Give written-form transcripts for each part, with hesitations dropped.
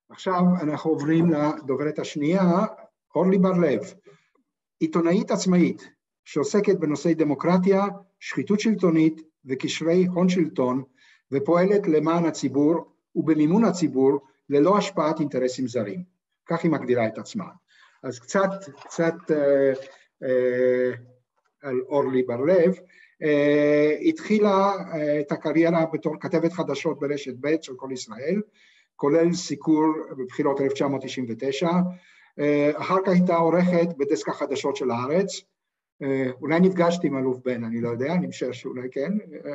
עכשיו אנחנו עוברים לדוברת השנייה, אורלי בר-לב, עיתונאית עצמאית שעוסקת בנושאי דמוקרטיה, שחיתות שלטונית וקשרי הון שלטון, ופועלת למען הציבור ובמימון הציבור ללא השפעת אינטרסים זרים. כך היא מגדירה את עצמה. אז קצת על אורלי בר-לב. התחילה את הקריירה בתור כתבת חדשות ברשת ב' של כל ישראל, כולל סיקור בבחירות 1999, אחר כך הייתה עורכת בדסק החדשות של הארץ, אולי נפגשתי עם אלוף בן, אני לא יודע, אני משער שאולי כן.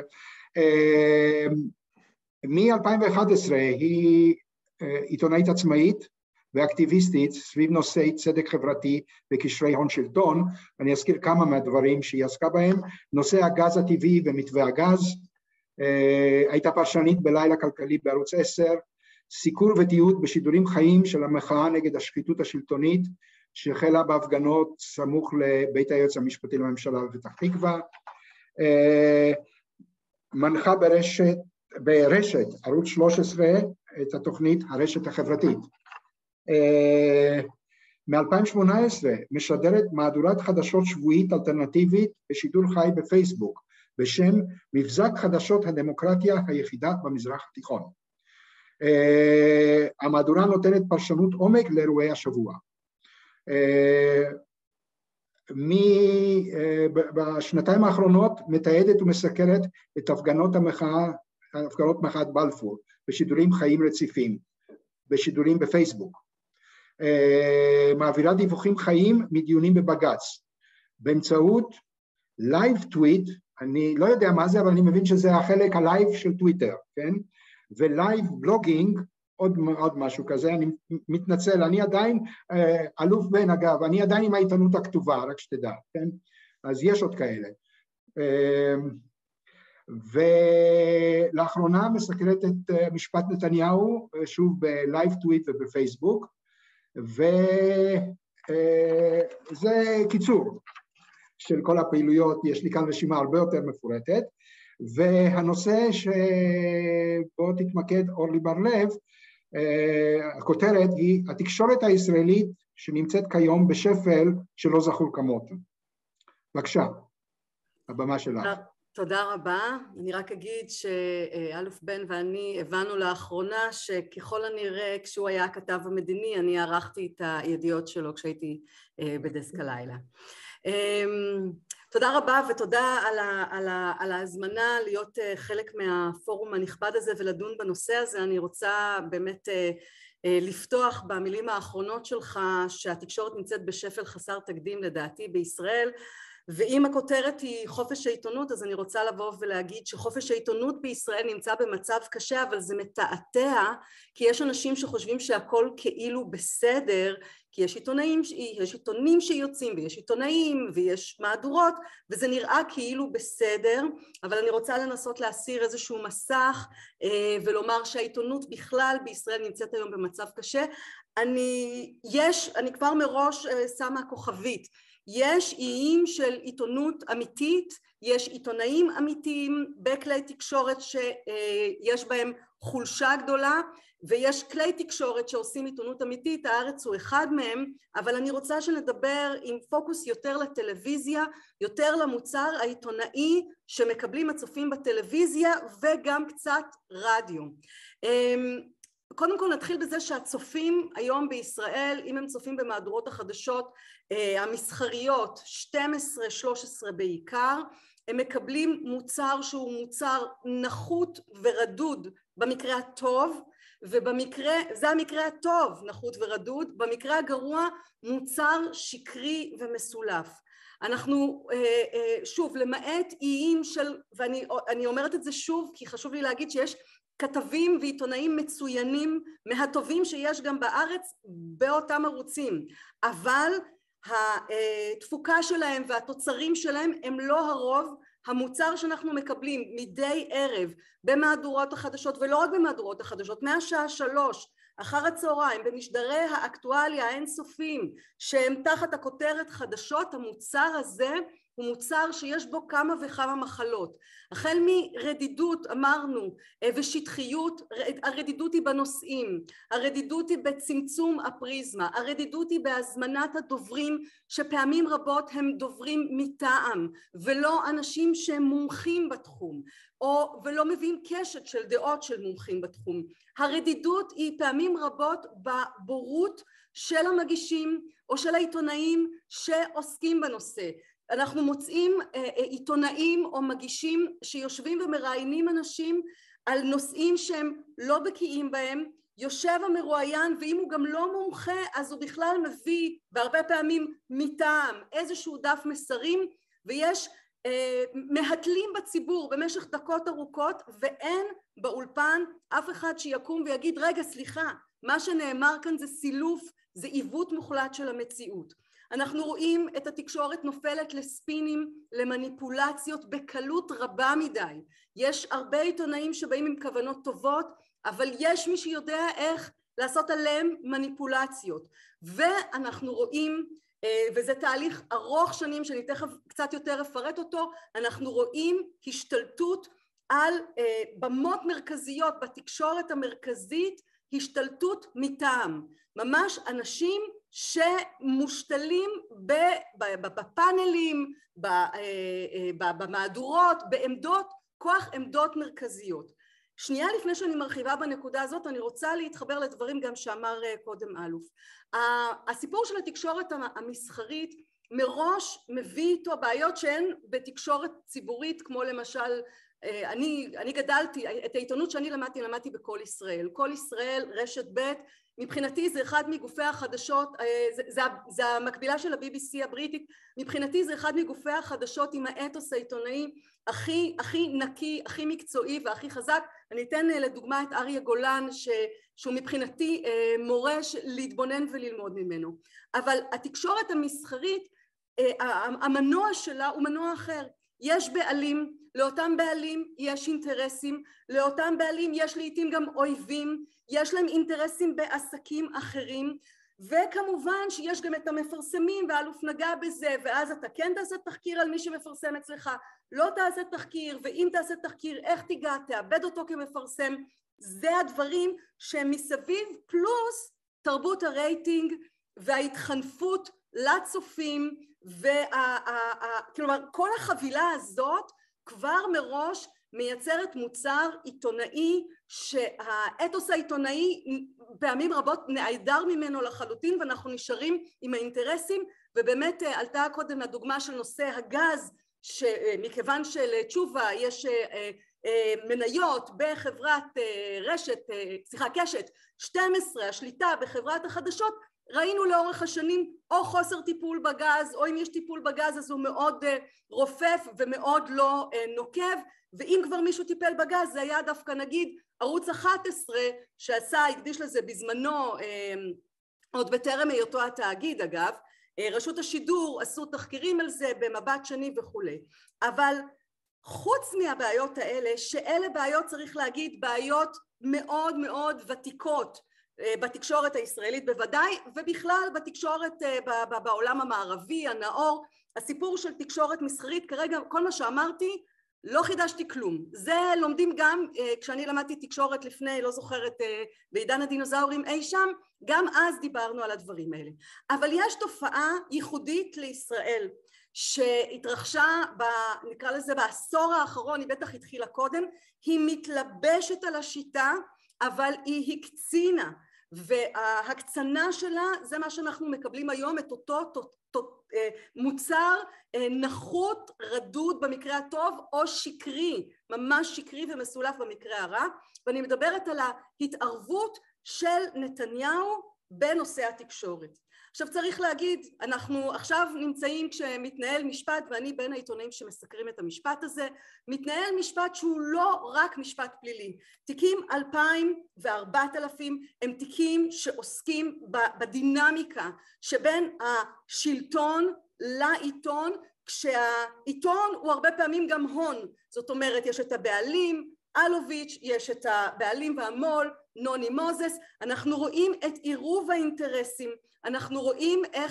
מ-2011 היא עיתונאית עצמאית ואקטיביסטית סביב נושאי צדק חברתי וקשרי הון שלטון. אני אזכיר כמה מהדברים שהיא עסקה בהם: נושא הגז הטבעי ומתווה הגז, הייתה פרשנית בלילה כלכלי בערוץ 10, סיקור ותיעוד בשידורים חיים של המחאה נגד השחיתות השלטונית שהחלה בהפגנות סמוך לבית היועץ המשפטי לממשלה בפתח תקווה, מנחה ברשת ערוץ 13 את התוכנית הרשת החברתית. מ-2018 משדרת מהדורת חדשות שבועית אלטרנטיבית בשידור חי בפייסבוק בשם מבזק חדשות הדמוקרטיה היחידה במזרח התיכון. המהדורה נותנת פרשנות עומק לאירועי השבוע. בשנתיים האחרונות מתעדת ומסקרת את הפגנות מחאת בלפור בשידורים חיים רציפים, בשידורים בפייסבוק. מעבירה דיווחים חיים מדיונים בבג"ץ באמצעות לייב טוויט, אני לא יודע מה זה, אבל אני מבין שזה החלק הלייב של טוויטר, כן? ולייב בלוגינג, עוד משהו כזה. אני מתנצל, אני עדיין, אלוף בן אגב, אני עדיין עם העיתונות הכתובה, רק שתדע, כן? אז יש עוד כאלה. ולאחרונה מסקרת את משפט נתניהו, שוב בלייב טוויט ובפייסבוק, וזה קיצור של כל הפעילויות. יש לי כאן רשימה הרבה יותר מפורטת, והנושא שבו תתמקד אורלי בר-לב, הכותרת היא התקשורת הישראלית שנמצאת כיום בשפל שלא זכור כמות. בבקשה, הבמה שלך. תודה רבה. אני רק אגיד שאלוף בן ואני הבנו לאחרונה שככל הנראה כשהוא היה הכתב המדיני אני ערכתי את הידיעות שלו כשהייתי בדסק הלילה. תודה רבה ותודה על ההזמנה להיות חלק מהפורום הנכבד הזה ולדון בנושא הזה. אני רוצה באמת לפתוח במילים האחרונות שלך שהתקשורת נמצאת בשפל חסר תקדים לדעתי בישראל, ואם הכותרת היא חופש העיתונות אז אני רוצה לבוא ולהגיד שחופש העיתונות בישראל נמצא במצב קשה, אבל זה מתעתע כי יש אנשים שחושבים שהכל כאילו בסדר, כי יש עיתונים שיוצאים ויש עיתונאים ויש מהדורות וזה נראה כאילו בסדר, אבל אני רוצה לנסות להסיר איזשהו מסך ולומר שהעיתונות בכלל בישראל נמצאת היום במצב קשה. אני כבר מראש שמה כוכבית, יש איים של עיתונות אמיתית, יש עיתונאים אמיתיים בכלי תקשורת שיש בהם חולשה גדולה, ויש כלי תקשורת שעושים עיתונות אמיתית, הארץ הוא אחד מהם, אבל אני רוצה שנדבר עם פוקוס יותר לטלוויזיה, יותר למוצר העיתונאי שמקבלים הצופים בטלוויזיה וגם קצת רדיו. קודם כל נתחיל בזה שהצופים היום בישראל, אם הם צופים במהדורות החדשות המסחריות 12-13 בעיקר, הם מקבלים מוצר שהוא מוצר נחות ורדוד במקרה הטוב, זה המקרה הטוב, נחות ורדוד, במקרה הגרוע מוצר שקרי ומסולף. אנחנו שוב למעט איים של, ואני אומרת את זה שוב כי חשוב לי להגיד שיש כתבים ועיתונאים מצוינים מהטובים שיש גם בארץ באותם ערוצים, אבל התפוקה שלהם והתוצרים שלהם הם לא הרוב. המוצר שאנחנו מקבלים מדי ערב במהדורות החדשות, ולא רק במהדורות החדשות, מהשעה 3 אחר הצהריים במשדרי האקטואליה האינסופיים שהם תחת הכותרת חדשות, המוצר הזה הוא מוצר שיש בו כמה וכמה מחלות. החל מרדידות אמרנו ושטחיות, הרדידות היא בנושאים, הרדידות היא בצמצום הפריזמה, הרדידות היא בהזמנת הדוברים שפעמים רבות הם דוברים מטעם ולא אנשים שהם מומחים בתחום ולא מביאים קשת של דעות של מומחים בתחום. הרדידות היא פעמים רבות בבורות של המגישים או של העיתונאים שעוסקים בנושא. אנחנו מוצאים עיתונאים או מגישים שיושבים ומראיינים אנשים על נושאים שהם לא בקיאים בהם, יושב המרואיין ואם הוא גם לא מומחה אז הוא בכלל מביא בהרבה פעמים מטעם איזשהו דף מסרים ויש מהתלים בציבור במשך דקות ארוכות ואין באולפן אף אחד שיקום ויגיד רגע סליחה מה שנאמר כאן זה סילוף, זה עיוות מוחלט של המציאות. אנחנו רואים את התקשורת נופלת לספינים, למניפולציות בקלות רבה מדי. יש הרבה עיתונאים שבאים עם כוונות טובות, אבל יש מי שיודע איך לעשות עליהם מניפולציות. ואנחנו רואים, וזה תהליך ארוך שנים שאני תכף קצת יותר אפרט אותו, אנחנו רואים השתלטות על במות מרכזיות בתקשורת המרכזית, השתלטות מטעם. ממש אנשים שמושתלים בפאנלים, במהדורות, בעמדות, כוח עמדות מרכזיות. שנייה לפני שאני מרחיבה בנקודה הזאת, אני רוצה להתחבר לדברים גם שאמר קודם אלוף. הסיפור של התקשורת המסחרית מראש מביא איתו בעיות שהן בתקשורת ציבורית, כמו למשל, אני גדלתי, את העיתונות שאני למדתי בכל ישראל. כל ישראל, רשת ב', מבחינתי זה אחד מגופי החדשות, זה המקבילה של ה-BBC הבריטית, מבחינתי זה אחד מגופי החדשות עם האתוס העיתונאי הכי נקי, הכי מקצועי והכי חזק. אני אתן לדוגמה את אריה גולן שהוא מבחינתי מורה להתבונן וללמוד ממנו. אבל התקשורת המסחרית, המנוע שלה הוא מנוע אחר. יש בעלים, לאותם בעלים יש אינטרסים, לאותם בעלים יש לעתים גם אויבים, יש להם אינטרסים בעסקים אחרים, וכמובן שיש גם את המפרסמים, והאלוף נגע בזה, ואז אתה כן תעשה תחקיר על מי שמפרסם אצלך, לא תעשה תחקיר, ואם תעשה תחקיר איך תיגע, תאבד אותו כמפרסם. זה הדברים שהם מסביב, פלוס תרבות הרייטינג וההתחנפות לצופים, כלומר כל החבילה הזאת כבר מראש מייצרת מוצר עיתונאי שהאתוס העיתונאי פעמים רבות נעדר ממנו לחלוטין, ואנחנו נשארים עם האינטרסים. ובאמת עלתה קודם הדוגמה של נושא הגז, שמכיוון שלתשובה יש מניות בחברת קשת 12, השליטה בחברת החדשות, ראינו לאורך השנים או חוסר טיפול בגז, או אם יש טיפול בגז אז הוא מאוד רופף ומאוד לא נוקב, ואם כבר מישהו טיפל בגז זה היה דווקא נגיד ערוץ 11 שעשה, הקדיש לזה בזמנו, עוד בטרם היותו התאגיד אגב, רשות השידור עשו תחקירים על זה במבט שני וכולי. אבל חוץ מהבעיות האלה, שאלה בעיות צריך להגיד בעיות מאוד מאוד ותיקות בתקשורת הישראלית בוודאי, ובכלל בתקשורת בעולם המערבי הנאור, הסיפור של תקשורת מסחרית, כרגע כל מה שאמרתי לא חידשתי כלום. זה לומדים גם כשאני למדתי תקשורת לפני, לא זוכרת, בעידן הדינוזאורים אי שם, גם אז דיברנו על הדברים האלה. אבל יש תופעה ייחודית לישראל שהתרחשה, נקרא לזה בעשור האחרון, היא בטח התחילה קודם, היא מתלבשת על השיטה, אבל היא הקצינה, וההקצנה שלה זה מה שאנחנו מקבלים היום, את אותו מוצר נחות, רדוד במקרה הטוב, או שקרי, ממש שקרי ומסולף במקרה הרע. ואני מדברת על ההתערבות של נתניהו בנושא התקשורת. עכשיו צריך להגיד, אנחנו עכשיו נמצאים כשמתנהל משפט, ואני בין העיתונאים שמסקרים את המשפט הזה, מתנהל משפט שהוא לא רק משפט פלילי. תיקים 2,000 ו-4,000 הם תיקים שעוסקים בדינמיקה שבין השלטון לעיתון, כשהעיתון הוא הרבה פעמים גם הון. זאת אומרת, יש את הבעלים, אלוביץ', יש את הבעלים והמול, נוני מוזס. אנחנו רואים את עירוב האינטרסים, אנחנו רואים איך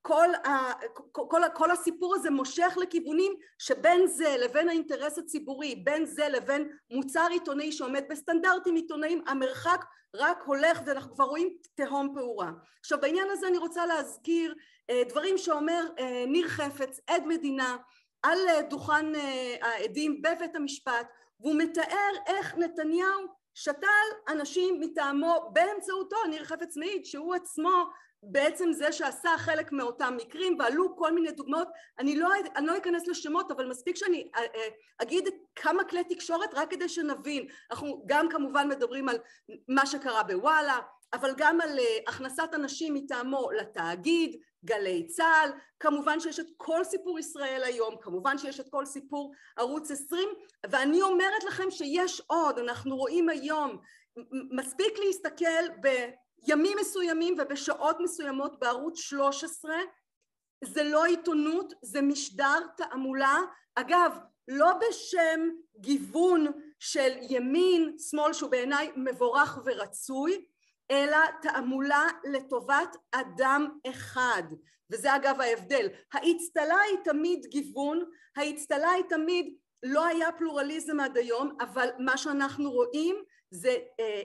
כל הסיפור הזה מושך לכיוונים שבין זה לבין האינטרס הציבורי, בין זה לבין מוצר עיתונאי שעומד בסטנדרטים עיתונאיים, המרחק רק הולך ואנחנו כבר רואים תהום פעורה. עכשיו בעניין הזה אני רוצה להזכיר דברים שאומר ניר חפץ, עד מדינה, על דוכן העדים בבית המשפט, והוא מתאר איך נתניהו שתל אנשים מטעמו באמצעותו. ניר חפץ מעיד שהוא עצמו בעצם זה שעשה חלק מאותם מקרים, ועלו כל מיני דוגמאות. אני לא אכנס לשמות, אבל מספיק שאני אגיד כמה כלי תקשורת רק כדי שנבין. אנחנו גם כמובן מדברים על מה שקרה בוואלה, אבל גם על הכנסת אנשים מטעמו לתאגיד, גלי צהל, כמובן שיש את כל סיפור ישראל היום, כמובן שיש את כל סיפור ערוץ 20, ואני אומרת לכם שיש עוד. אנחנו רואים היום, מספיק להסתכל בימים מסוימים ובשעות מסוימות בערוץ 13, זה לא עיתונות, זה משדר תעמולה, אגב לא בשם גיוון של ימין שמאל שהוא בעיניי מבורך ורצוי, אלא תעמולה לטובת אדם אחד, וזה אגב ההבדל. האצטלה היא תמיד גיוון, האצטלה היא תמיד לא היה פלורליזם עד היום, אבל מה שאנחנו רואים זה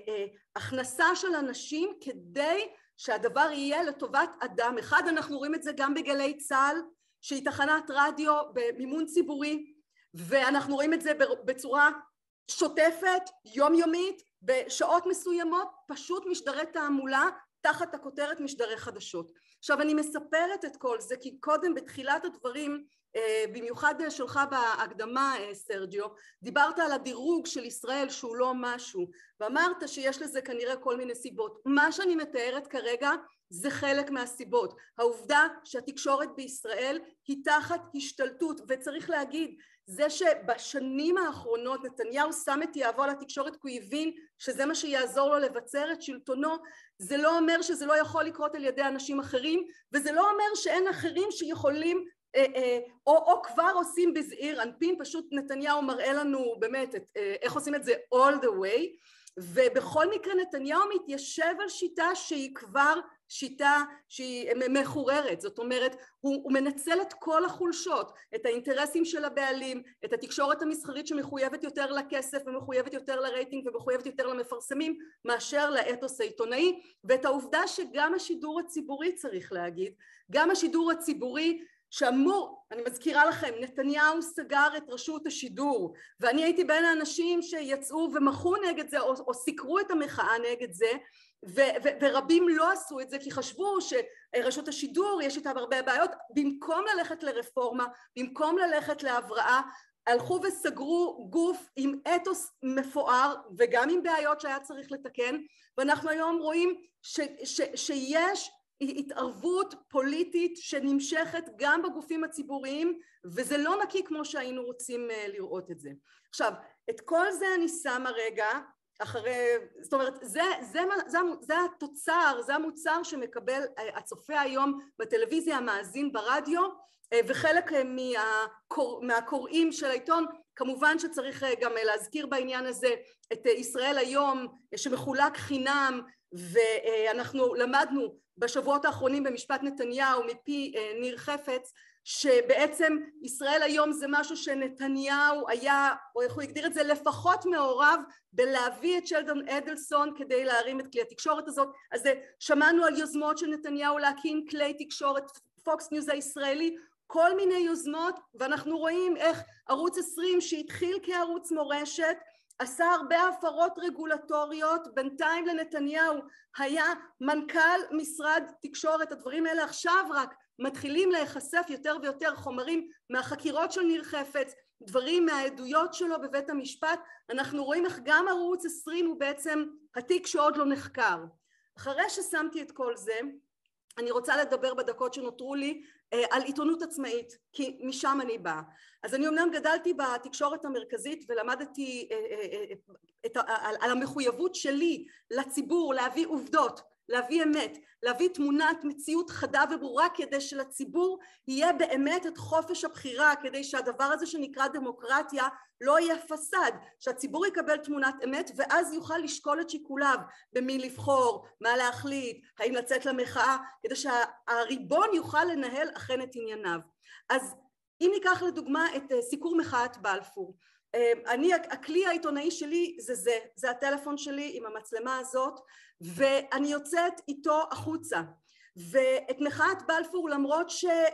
הכנסה של אנשים כדי שהדבר יהיה לטובת אדם אחד. אנחנו רואים את זה גם בגלי צהל, שהיא תחנת רדיו במימון ציבורי, ואנחנו רואים את זה בצורה שוטפת, יומיומית, בשעות מסוימות, פשוט משדרי תעמולה תחת הכותרת משדרי חדשות. עכשיו אני מספרת את כל זה כי קודם בתחילת הדברים, במיוחד שלך בהקדמה סרג'יו, דיברת על הדירוג של ישראל שהוא לא משהו, ואמרת שיש לזה כנראה כל מיני סיבות. מה שאני מתארת כרגע זה חלק מהסיבות. העובדה שהתקשורת בישראל היא תחת השתלטות, וצריך להגיד, זה שבשנים האחרונות נתניהו שם את יהבו על התקשורת כי הוא הבין שזה מה שיעזור לו לבצר את שלטונו, זה לא אומר שזה לא יכול לקרות על ידי אנשים אחרים, וזה לא אומר שאין אחרים שיכולים או כבר עושים בזעיר אנפין. פשוט נתניהו מראה לנו באמת איך עושים את זה all the way, ובכל מקרה נתניהו מתיישב על שיטה שהיא כבר שיטה שהיא מחוררת. זאת אומרת, הוא מנצל את כל החולשות, את האינטרסים של הבעלים, את התקשורת המסחרית שמחויבת יותר לכסף ומחויבת יותר לרייטינג ומחויבת יותר למפרסמים מאשר לאתוס העיתונאי, ואת העובדה שגם השידור הציבורי, צריך להגיד, גם השידור הציבורי שאמור, אני מזכירה לכם, נתניהו סגר את רשות השידור, ואני הייתי בין האנשים שיצאו ומחו נגד זה או סיקרו את המחאה נגד זה, ורבים לא עשו את זה כי חשבו שרשות השידור יש איתה הרבה בעיות. במקום ללכת לרפורמה, במקום ללכת להבראה, הלכו וסגרו גוף עם אתוס מפואר וגם עם בעיות שהיה צריך לתקן, ואנחנו היום רואים שיש התערבות פוליטית שנמשכת גם בגופים הציבוריים, וזה לא נקי כמו שהיינו רוצים לראות את זה. עכשיו, את כל זה אני שמה רגע אחרי, זאת אומרת, זה התוצר, זה המוצר שמקבל הצופה היום בטלוויזיה, המאזין ברדיו, וחלק מהקוראים של העיתון. כמובן שצריך גם להזכיר בעניין הזה את ישראל היום שמחולק חינם, ואנחנו למדנו בשבועות האחרונים במשפט נתניהו מפי ניר חפץ, שבעצם ישראל היום זה משהו שנתניהו היה, או איך הוא הגדיר את זה, לפחות מעורב בלהביא את שלדון אדלסון כדי להרים את כלי התקשורת הזאת. אז שמענו על יוזמות של נתניהו להקים כלי תקשורת, פוקס ניוז הישראלי, כל מיני יוזמות, ואנחנו רואים איך ערוץ 20 שהתחיל כערוץ מורשת, עשה הרבה הפרות רגולטוריות. בינתיים לנתניהו היה מנכ"ל משרד תקשורת. הדברים האלה עכשיו רק מתחילים להיחשף, יותר ויותר חומרים מהחקירות של ניר חפץ, דברים מהעדויות שלו בבית המשפט. אנחנו רואים איך גם ערוץ 20 הוא בעצם התיק שעוד לא נחקר. אחרי ששמתי את כל זה, אני רוצה לדבר בדקות שנותרו לי על עיתונות עצמאית, כי משם אני באה. אז אני אמנם גדלתי בתקשורת המרכזית ולמדתי על המחויבות שלי לציבור להביא עובדות, להביא אמת, להביא תמונת מציאות חדה וברורה כדי שלציבור יהיה באמת את חופש הבחירה, כדי שהדבר הזה שנקרא דמוקרטיה לא יהיה פסד, שהציבור יקבל תמונת אמת ואז יוכל לשקול את שיקוליו במי לבחור, מה להחליט, האם לצאת למחאה, כדי שהריבון יוכל לנהל אכן את ענייניו. אז אם ניקח לדוגמה את סיקור מחאת בלפור, הכלי העיתונאי שלי זה הטלפון שלי עם המצלמה הזאת, ואני יוצאת איתו החוצה, ואת מחאת בלפור למרות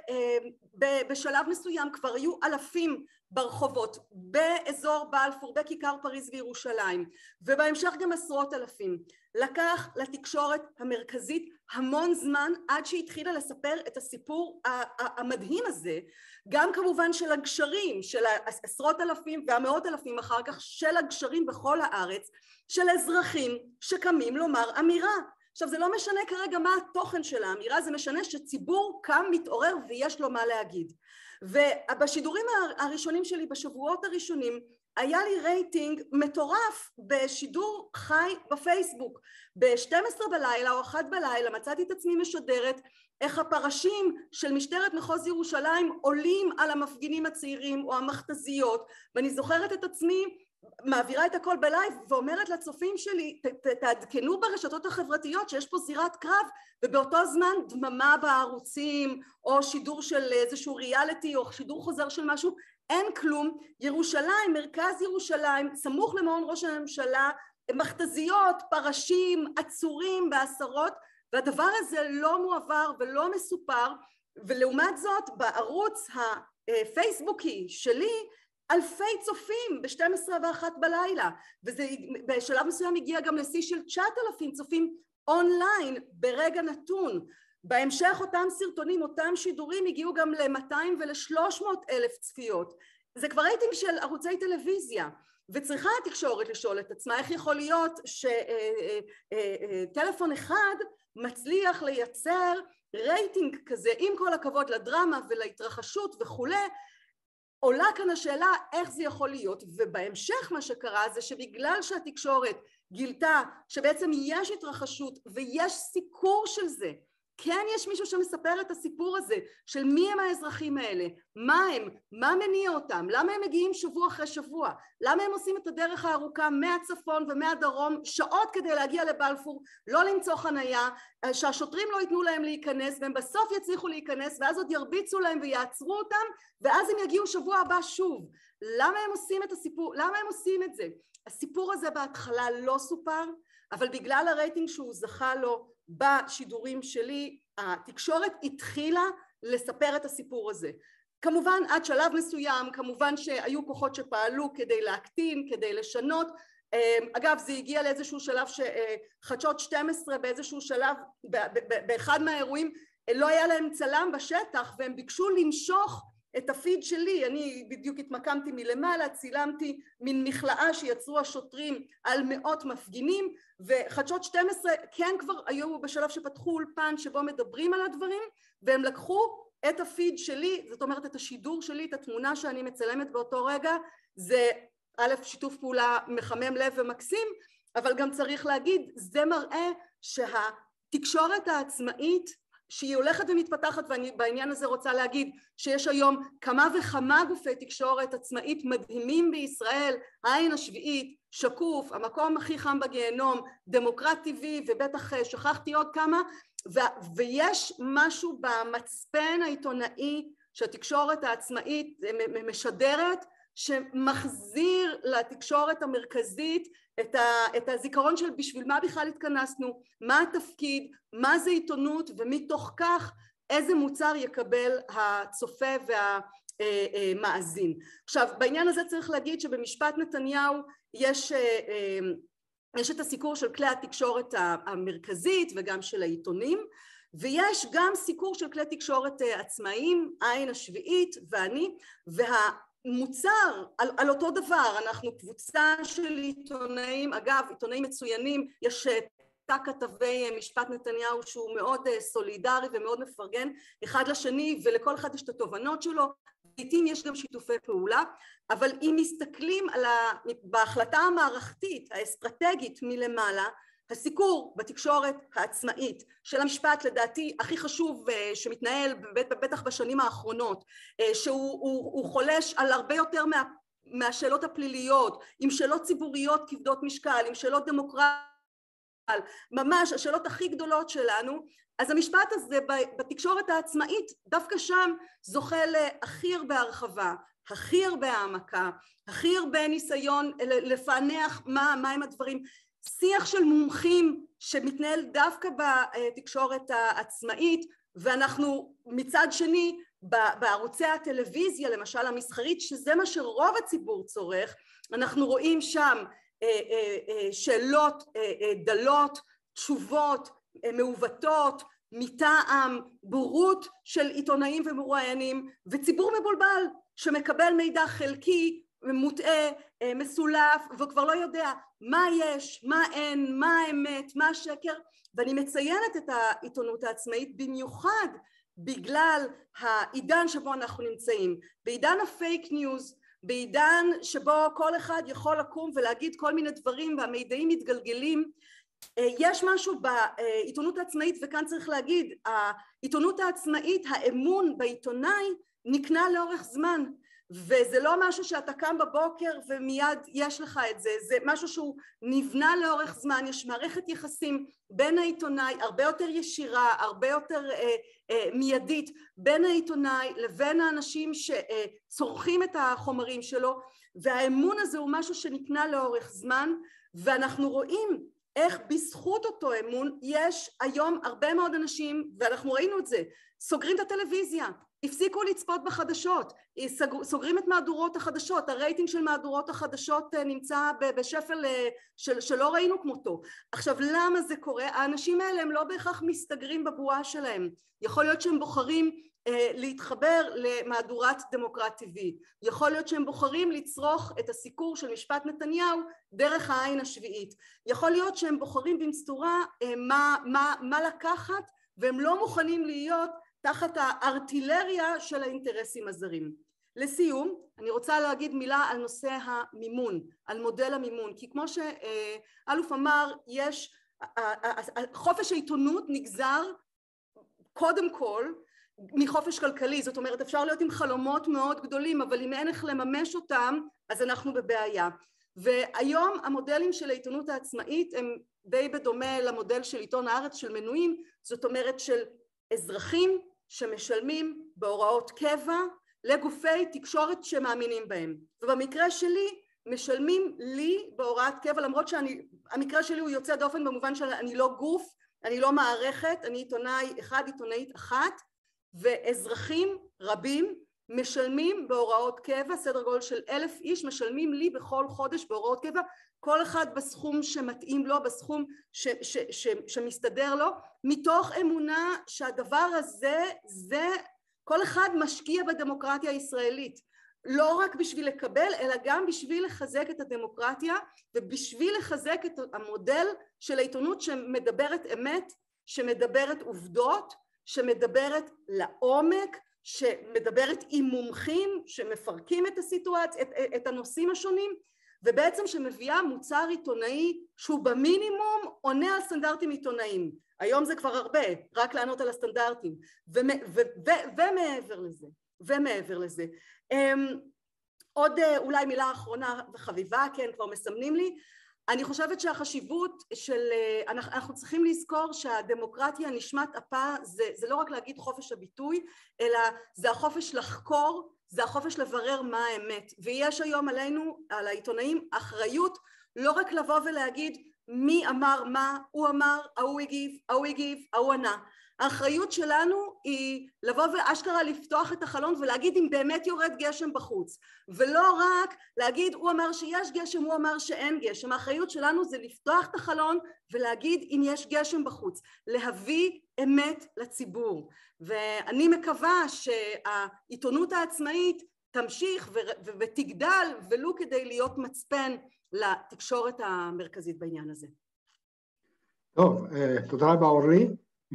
שבשלב מסוים כבר היו אלפים ברחובות באזור בלפור, בכיכר פריז וירושלים, ובהמשך גם עשרות אלפים, לקח לתקשורת המרכזית המון זמן עד שהתחילה לספר את הסיפור המדהים הזה, גם כמובן של הגשרים, של עשרות אלפים והמאות אלפים אחר כך של הגשרים בכל הארץ, של אזרחים שקמים לומר אמירה. עכשיו זה לא משנה כרגע מה התוכן של האמירה, זה משנה שציבור קם, מתעורר ויש לו מה להגיד. ובשידורים הראשונים שלי, בשבועות הראשונים, היה לי רייטינג מטורף בשידור חי בפייסבוק. ב-12 בלילה או 1 בלילה מצאתי את עצמי משדרת איך הפרשים של משטרת מחוז ירושלים עולים על המפגינים הצעירים או המכתזיות, ואני זוכרת את עצמי מעבירה את הכל בלייב ואומרת לצופים שלי, תעדכנו ברשתות החברתיות שיש פה זירת קרב, ובאותו זמן דממה בערוצים או שידור של איזשהו ריאליטי או שידור חוזר של משהו, אין כלום. ירושלים, מרכז ירושלים, סמוך למעון ראש הממשלה, מכתזיות, פרשים, עצורים בעשרות, והדבר הזה לא מועבר ולא מסופר, ולעומת זאת בערוץ הפייסבוקי שלי אלפי צופים ב-12 ו-1 בלילה, וזה בשלב מסוים הגיע גם לשיא של 9,000 צופים אונליין ברגע נתון. בהמשך אותם סרטונים, אותם שידורים הגיעו גם ל-200 ול-300 אלף צפיות. זה כבר רייטינג של ערוצי טלוויזיה, וצריכה התקשורת לשאול את עצמה איך יכול להיות שטלפון אחד מצליח לייצר רייטינג כזה, עם כל הכבוד לדרמה ולהתרחשות וכולי. עולה כאן השאלה איך זה יכול להיות, ובהמשך מה שקרה זה שבגלל שהתקשורת גילתה שבעצם יש התרחשות ויש סיקור של זה, כן יש מישהו שמספר את הסיפור הזה של מי הם האזרחים האלה, מה הם, מה מניע אותם, למה הם מגיעים שבוע אחרי שבוע, למה הם עושים את הדרך הארוכה מהצפון ומהדרום שעות כדי להגיע לבלפור, לא למצוא חנייה, שהשוטרים לא ייתנו להם להיכנס והם בסוף יצליחו להיכנס ואז עוד ירביצו להם ויעצרו אותם ואז הם יגיעו שבוע הבא שוב. למה הם עושים את הסיפור, למה הם עושים את זה? הסיפור הזה בהתחלה לא סופר, אבל בגלל הרייטינג שהוא זכה לו בשידורים שלי, התקשורת התחילה לספר את הסיפור הזה. כמובן עד שלב מסוים, כמובן שהיו כוחות שפעלו כדי להקטין, כדי לשנות. אגב זה הגיע לאיזשהו שלב שחדשות 12 באיזשהו שלב, באחד מהאירועים לא היה להם צלם בשטח והם ביקשו למשוך את הפיד שלי, אני בדיוק התמקמתי מלמעלה, צילמתי מן מכלאה שיצרו השוטרים על מאות מפגינים, וחדשות 12 כן כבר היו בשלב שפתחו אולפן שבו מדברים על הדברים, והם לקחו את הפיד שלי, זאת אומרת את השידור שלי, את התמונה שאני מצלמת באותו רגע, זה א' שיתוף פעולה מחמם לב ומקסים, אבל גם צריך להגיד, זה מראה שהתקשורת העצמאית, שהיא הולכת ומתפתחת, ואני בעניין הזה רוצה להגיד שיש היום כמה וכמה גופי תקשורת עצמאית מדהימים בישראל, העין השביעית, שקוף, המקום הכי חם בגיהנום, דמוקרט טבעי ובטח שכחתי עוד כמה, ויש משהו במצפן העיתונאי שהתקשורת העצמאית משדרת, שמחזיר לתקשורת המרכזית את הזיכרון של בשביל מה בכלל התכנסנו, מה התפקיד, מה זה עיתונות, ומתוך כך איזה מוצר יקבל הצופה והמאזין. עכשיו בעניין הזה צריך להגיד שבמשפט נתניהו יש את הסיקור של כלי התקשורת המרכזית וגם של העיתונים, ויש גם סיקור של כלי תקשורת עצמאיים, העין השביעית ואני, מוצר על אותו דבר. אנחנו קבוצה של עיתונאים, אגב עיתונאים מצוינים, יש תא כתבי משפט נתניהו שהוא מאוד סולידרי ומאוד מפרגן אחד לשני ולכל אחד יש את התובנות שלו, לעתים יש גם שיתופי פעולה, אבל אם מסתכלים בהחלטה המערכתית האסטרטגית מלמעלה, הסיקור בתקשורת העצמאית של המשפט לדעתי הכי חשוב שמתנהל בטח בשנים האחרונות, שהוא חולש על הרבה יותר מהשאלות הפליליות, עם שאלות ציבוריות כבדות משקל, עם שאלות דמוקרטיות, ממש השאלות הכי גדולות שלנו, אז המשפט הזה בתקשורת העצמאית דווקא שם זוכה להכי הרבה הרחבה, הכי הרבה העמקה, הכי הרבה ניסיון לפענח מה הם הדברים, שיח של מומחים שמתנהל דווקא בתקשורת העצמאית, ואנחנו מצד שני בערוצי הטלוויזיה למשל המסחרית, שזה מה שרוב הציבור צורך, אנחנו רואים שם שאלות דלות, תשובות מעוותות, מטעם, בורות של עיתונאים ומרואיינים, וציבור מבולבל שמקבל מידע חלקי, מוטעה, מסולף, וכבר לא יודע מה יש, מה אין, מה האמת, מה השקר, ואני מציינת את העיתונות העצמאית במיוחד בגלל העידן שבו אנחנו נמצאים, בעידן הפייק ניוז, בעידן שבו כל אחד יכול לקום ולהגיד כל מיני דברים והמידעים מתגלגלים, יש משהו בעיתונות העצמאית, וכאן צריך להגיד, העיתונות העצמאית, האמון בעיתונאי נקנה לאורך זמן, וזה לא משהו שאתה קם בבוקר ומיד יש לך את זה, זה משהו שהוא נבנה לאורך זמן, יש מערכת יחסים בין העיתונאי, הרבה יותר ישירה, הרבה יותר מיידית, בין העיתונאי לבין האנשים שצורכים את החומרים שלו, והאמון הזה הוא משהו שנקנה לאורך זמן, ואנחנו רואים איך בזכות אותו אמון יש היום הרבה מאוד אנשים, ואנחנו ראינו את זה, סוגרים את הטלוויזיה, הפסיקו לצפות בחדשות, סוגרים את מהדורות החדשות, הרייטינג של מהדורות החדשות נמצא בשפל שלא ראינו כמותו. עכשיו למה זה קורה? האנשים האלה הם לא בהכרח מסתגרים בבועה שלהם, יכול להיות שהם בוחרים להתחבר למהדורת דמוקרט טבעי, יכול להיות שהם בוחרים לצרוך את הסיקור של משפט נתניהו דרך העין השביעית, יכול להיות שהם בוחרים במסתורה מה לקחת, והם לא מוכנים להיות תחת הארטילריה של האינטרסים הזרים. לסיום, אני רוצה להגיד מילה על נושא המימון, על מודל המימון, כי כמו שאלוף אמר, חופש העיתונות נגזר קודם כל מחופש כלכלי, זאת אומרת אפשר להיות עם חלומות מאוד גדולים, אבל אם אין איך לממש אותם, אז אנחנו בבעיה. והיום המודלים של העיתונות העצמאית הם די בדומה למודל של עיתון הארץ של מנויים, זאת אומרת של אזרחים שמשלמים בהוראות קבע לגופי תקשורת שמאמינים בהם, ובמקרה שלי משלמים לי בהוראת קבע, למרות שהמקרה שלי הוא יוצא דופן במובן שאני לא גוף, אני לא מערכת, אני עיתונאי אחד, עיתונאית אחת, ואזרחים רבים משלמים בהוראות קבע, סדר גודל של 1,000 איש משלמים לי בכל חודש בהוראות קבע, כל אחד בסכום שמתאים לו, בסכום שמסתדר לו, מתוך אמונה שהדבר הזה, כל אחד משקיע בדמוקרטיה הישראלית, לא רק בשביל לקבל, אלא גם בשביל לחזק את הדמוקרטיה, ובשביל לחזק את המודל של העיתונות שמדברת אמת, שמדברת עובדות, שמדברת לעומק, שמדברת עם מומחים, שמפרקים את הסיטואציה, את הנושאים השונים, ובעצם שמביאה מוצר עיתונאי שהוא במינימום עונה על סטנדרטים עיתונאיים. היום זה כבר הרבה, רק לענות על הסטנדרטים, ומעבר לזה. עוד אולי מילה אחרונה וחביבה, כן, כבר מסמנים לי, אני חושבת שהחשיבות של, אנחנו צריכים לזכור שהדמוקרטיה נשמת אפה, זה לא רק להגיד חופש הביטוי, אלא זה החופש לחקור, זה החופש לברר מה האמת, ויש היום עלינו, על העיתונאים, אחריות לא רק לבוא ולהגיד מי אמר מה, הוא אמר, ההוא הגיב, ההוא ענה. האחריות שלנו היא לבוא ואשכרה לפתוח את החלון ולהגיד אם באמת יורד גשם בחוץ, ולא רק להגיד הוא אמר שיש גשם, הוא אמר שאין גשם. האחריות שלנו זה לפתוח את החלון ולהגיד אם יש גשם בחוץ, להביא אמת לציבור. ואני מקווה שהעיתונות העצמאית תמשיך ותגדל, ולו כדי להיות מצפן לתקשורת המרכזית בעניין הזה. טוב, תודה רבה אורלי.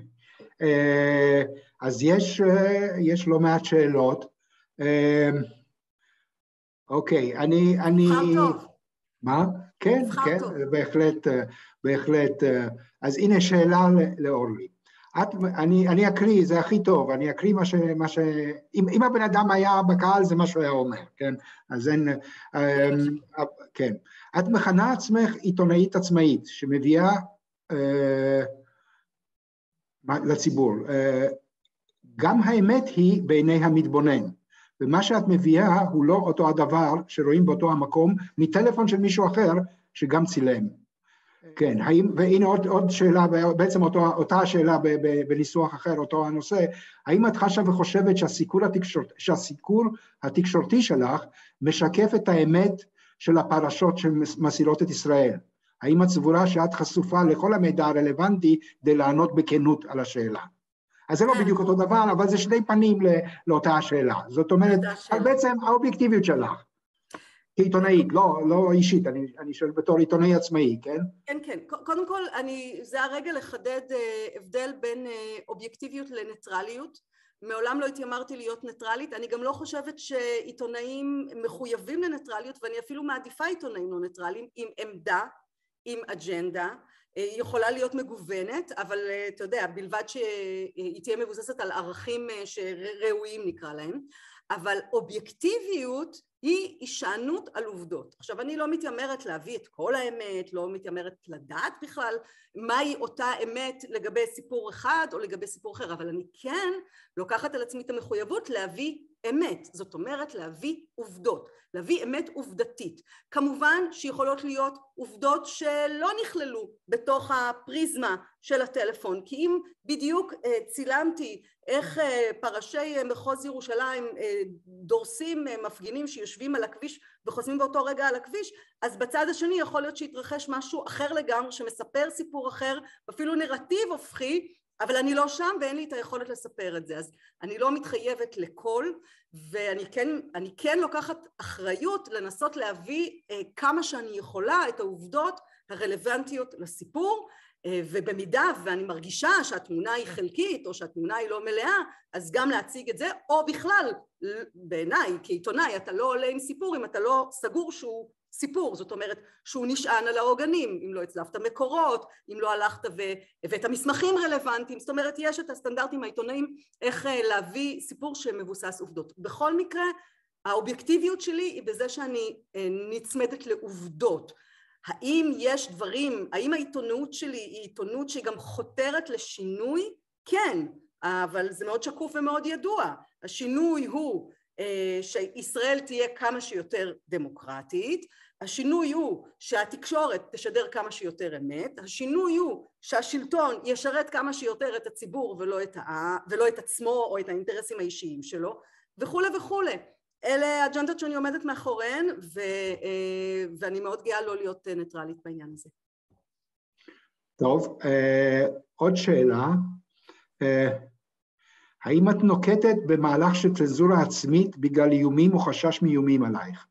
אז יש לא מעט שאלות. אוקיי, אני מה? כן, כן, בהחלט. אז הנה שאלה לאורלי. אני אקריא, זה הכי טוב, אני אקריא אם הבן אדם היה בקהל, זה מה שהוא היה אומר, כן? אז אין, כן. את מכנה עצמך עיתונאית עצמאית, שמביאה לציבור. גם האמת היא בעיני המתבונן, ומה שאת מביאה הוא לא אותו הדבר שרואים באותו המקום, מטלפון של מישהו אחר שגם צילם. כן, והנה עוד שאלה, בעצם אותה השאלה בניסוח אחר, אותו הנושא, האם את חשה וחושבת שהסיקור התקשורתי שלך משקף את האמת של הפרשות שמסילות את ישראל? האם את סבורה שאת חשופה לכל המידע הרלוונטי כדי לענות בכנות על השאלה? אז זה לא בדיוק אותו דבר, אבל זה שני פנים לאותה השאלה. זאת אומרת, בעצם האובייקטיביות שלך. כעיתונאית, לא אישית, אני שואל בתור עיתונאי עצמאי, כן? כן, כן. קודם כל, זה הרגע לחדד הבדל בין אובייקטיביות לניטרליות. מעולם לא התיימרתי להיות ניטרלית. אני גם לא חושבת שעיתונאים מחויבים לניטרליות, ואני אפילו מעדיפה עיתונאים לא ניטרליים, עם עמדה, עם אג'נדה. היא יכולה להיות מגוונת, אבל אתה יודע, בלבד שהיא תהיה מבוססת על ערכים שראויים נקרא להם. אבל אובייקטיביות היא הישענות על עובדות. עכשיו, אני לא מתיימרת להביא את כל האמת, לא מתיימרת לדעת בכלל מהי אותה אמת לגבי סיפור אחד או לגבי סיפור אחר, אבל אני כן לוקחת על עצמי את המחויבות להביא אמת, זאת אומרת להביא עובדות, להביא אמת עובדתית. כמובן שיכולות להיות עובדות שלא נכללו בתוך הפריזמה של הטלפון, כי אם בדיוק צילמתי איך פרשי מחוז ירושלים דורסים מפגינים שיושבים על הכביש וחוסמים באותו רגע על הכביש, אז בצד השני יכול להיות שיתרחש משהו אחר לגמרי שמספר סיפור אחר, אפילו נרטיב הופכי, אבל אני לא שם ואין לי את היכולת לספר את זה. אז אני לא מתחייבת לכל, ואני כן לוקחת אחריות לנסות להביא כמה שאני יכולה את העובדות הרלוונטיות לסיפור, ובמידה ואני מרגישה שהתמונה היא חלקית או שהתמונה היא לא מלאה, אז גם להציג את זה, או בכלל בעיניי כעיתונאי אתה לא עולה עם סיפור אם אתה לא סגור שהוא סיפור, זאת אומרת שהוא נשען על העוגנים, אם לא הצלפת מקורות, אם לא הלכת ואת המסמכים רלוונטיים, זאת אומרת יש את הסטנדרטים העיתונאים איך להביא סיפור שמבוסס עובדות. בכל מקרה האובייקטיביות שלי היא בזה שאני נצמדת לעובדות. האם יש דברים, האם העיתונות שלי היא עיתונות שהיא גם חותרת לשינוי? כן, אבל זה מאוד שקוף ומאוד ידוע. השינוי הוא שישראל תהיה כמה שיותר דמוקרטית, השינוי הוא שהתקשורת תשדר כמה שיותר אמת, השינוי הוא שהשלטון ישרת כמה שיותר את הציבור ולא את עצמו או את האינטרסים האישיים שלו, וכו' וכו'. אלה אג'נדות שאני עומדת מאחוריהן, ואני מאוד גאה לא להיות ניטרלית בעניין הזה. טוב, עוד שאלה. האם את נוקטת במהלך של צנזורה עצמית בגלל איומים או חשש מאיומים עלייך?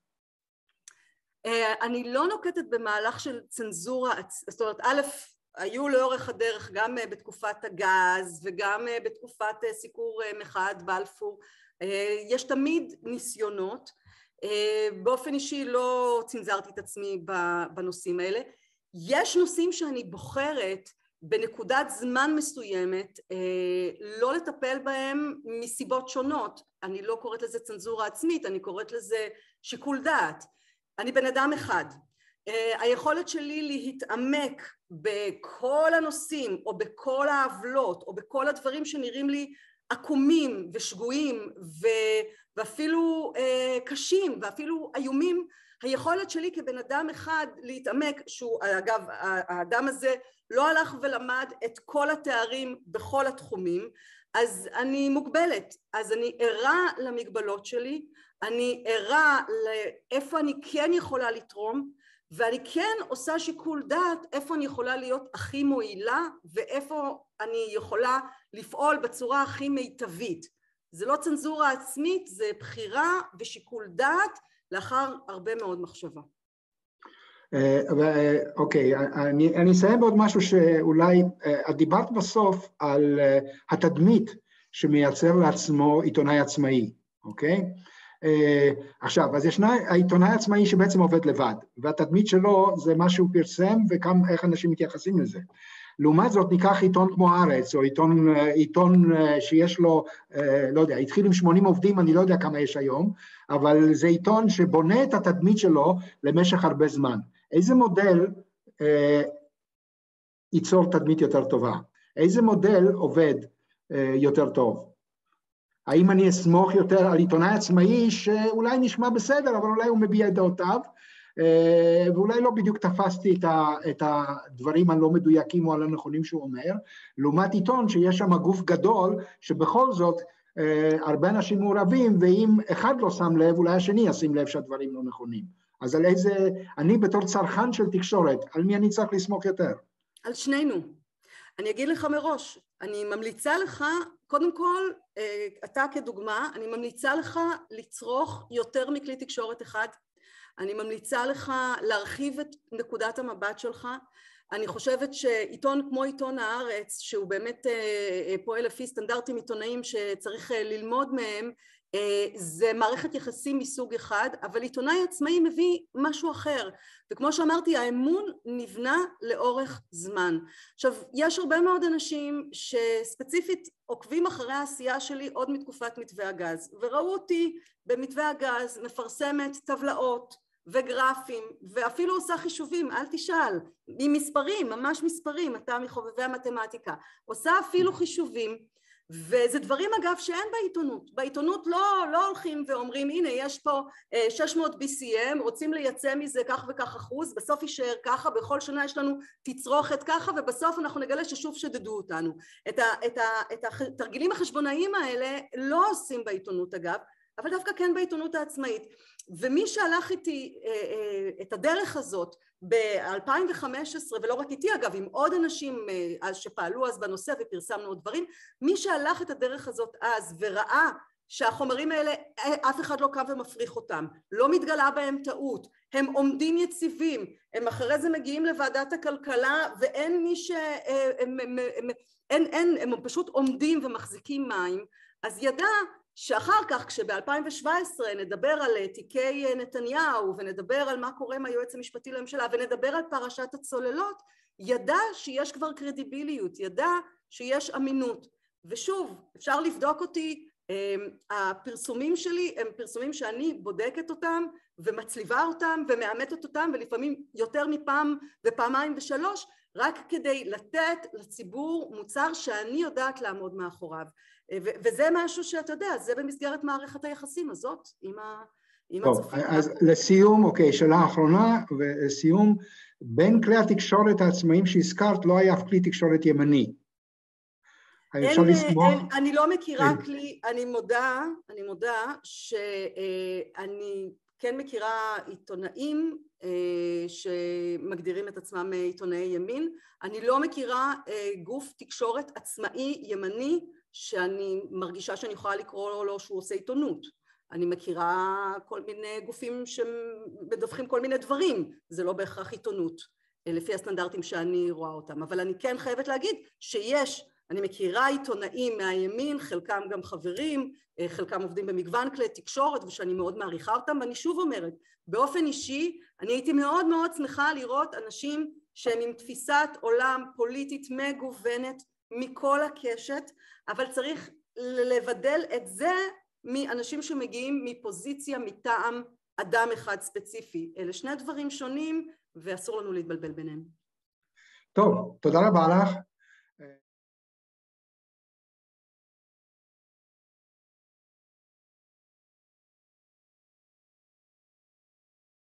אני לא נוקטת במהלך של צנזורה, זאת אומרת, א', היו לאורך הדרך גם בתקופת הגז וגם בתקופת סיקור מחאת בלפור, יש תמיד ניסיונות, באופן אישי לא צנזרתי את עצמי בנושאים האלה, יש נושאים שאני בוחרת בנקודת זמן מסוימת לא לטפל בהם מסיבות שונות, אני לא קוראת לזה צנזורה עצמית, אני קוראת לזה שיקול דעת, אני בן אדם אחד, היכולת שלי להתעמק בכל הנושאים או בכל העוולות או בכל הדברים שנראים לי עקומים ושגויים ואפילו קשים ואפילו איומים, היכולת שלי כבן אדם אחד להתעמק, שהוא אגב האדם הזה לא הלך ולמד את כל התארים בכל התחומים, אז אני מוגבלת, אז אני ערה למגבלות שלי, אני ערה לאיפה אני כן יכולה לתרום, ואני כן עושה שיקול דעת איפה אני יכולה להיות הכי מועילה ואיפה אני יכולה לפעול בצורה הכי מיטבית. זה לא צנזורה עצמית, זה בחירה ושיקול דעת לאחר הרבה מאוד מחשבה. אוקיי, אני אסיים בעוד משהו שאולי, את דיברת בסוף על התדמית שמייצר לעצמו עיתונאי עצמאי, אוקיי? עכשיו, אז ישנה העיתונאי עצמאי שבעצם עובד לבד, והתדמית שלו זה מה שהוא פרסם ואיך אנשים מתייחסים לזה. לעומת זאת ניקח עיתון כמו הארץ, או עיתון שיש לו, לא יודע, התחיל עם 80 עובדים, אני לא יודע כמה יש היום, אבל זה עיתון שבונה את התדמית שלו למשך הרבה זמן. איזה מודל ייצור תדמית יותר טובה? איזה מודל עובד יותר טוב? האם אני אסמוך יותר על עיתונאי עצמאי שאולי נשמע בסדר, אבל אולי הוא מביע את דעותיו, ואולי לא בדיוק תפסתי את הדברים הלא מדויקים או הלא נכונים שהוא אומר, לעומת עיתון שיש שם גוף גדול, שבכל זאת הרבה אנשים מעורבים, ואם אחד לא שם לב, אולי השני ישים לב שהדברים לא נכונים. אז על איזה, אני בתור צרכן של תקשורת, על מי אני צריך לסמוך יותר? על שנינו. אני אגיד לך מראש, אני ממליצה לך, קודם כל, אתה כדוגמה, אני ממליצה לך לצרוך יותר מכלי תקשורת אחד, אני ממליצה לך להרחיב את נקודת המבט שלך, אני חושבת שעיתון כמו עיתון הארץ, שהוא באמת פועל לפי סטנדרטים עיתונאיים שצריך ללמוד מהם, זה מערכת יחסים מסוג אחד, אבל עיתונאי עצמאי מביא משהו אחר, וכמו שאמרתי, האמון נבנה לאורך זמן. עכשיו, יש הרבה מאוד אנשים שספציפית עוקבים אחרי העשייה שלי עוד מתקופת מתווה הגז, וראו אותי במתווה הגז מפרסמת טבלאות וגרפים, ואפילו עושה חישובים, אל תשאל, עם מספרים, ממש מספרים, אתה מחובבי המתמטיקה, עושה אפילו חישובים, וזה דברים אגב שאין בעיתונות. בעיתונות לא הולכים ואומרים, הנה יש פה 600 BCM, רוצים לייצא מזה כך וכך אחוז, בסוף יישאר ככה, בכל שנה יש לנו תצרוכת ככה, ובסוף אנחנו נגלה ששוב שדדו אותנו. את התרגילים החשבונאיים האלה לא עושים בעיתונות אגב, אבל דווקא כן בעיתונות העצמאית. ומי שהלך איתי את הדרך הזאת ב-2015, ולא רק איתי אגב, עם עוד אנשים שפעלו אז בנושא ופרסמנו עוד דברים, מי שהלך את הדרך הזאת אז וראה שהחומרים האלה אף אחד לא קם ומפריך אותם, לא מתגלה בהם טעות, הם עומדים יציבים, הם אחרי זה מגיעים לוועדת הכלכלה ואין מי הם פשוט עומדים ומחזיקים מים, אז ידע שאחר כך כשב-2017 נדבר על תיקי נתניהו ונדבר על מה קורה עם היועץ המשפטי לממשלה ונדבר על פרשת הצוללות, ידע שיש כבר קרדיביליות, ידע שיש אמינות. ושוב, אפשר לבדוק אותי, הפרסומים שלי הם פרסומים שאני בודקת אותם ומצליבה אותם ומאמתת אותם, ולפעמים יותר מפעם ופעמיים ושלוש, רק כדי לתת לציבור מוצר שאני יודעת לעמוד מאחוריו. וזה משהו שאתה יודע, זה במסגרת מערכת היחסים הזאת עם הצופים. אז לסיום, אוקיי, שאלה אחרונה, ולסיום, בין כלי התקשורת העצמאיים שהזכרת, לא היה כלי תקשורת ימני. אני לא מכירה כלי, אני מודה שאני כן מכירה עיתונאים שמגדירים את עצמם עיתונאי ימין, אני לא מכירה גוף תקשורת עצמאי ימני שאני מרגישה שאני יכולה לקרוא לו שהוא עושה עיתונות. אני מכירה כל מיני גופים שמדווחים כל מיני דברים, זה לא בהכרח עיתונות, לפי הסטנדרטים שאני רואה אותם, אבל אני כן חייבת להגיד שיש, אני מכירה עיתונאים מהימין, חלקם גם חברים, חלקם עובדים במגוון כלי תקשורת ושאני מאוד מעריכה אותם, ואני שוב אומרת, באופן אישי אני הייתי מאוד מאוד שמחה לראות אנשים שהם עם תפיסת עולם פוליטית מגוונת מכל הקשת, אבל צריך לבדל את זה מאנשים שמגיעים מפוזיציה מטעם אדם אחד ספציפי. אלה שני דברים שונים ואסור לנו להתבלבל ביניהם. טוב, תודה רבה לך.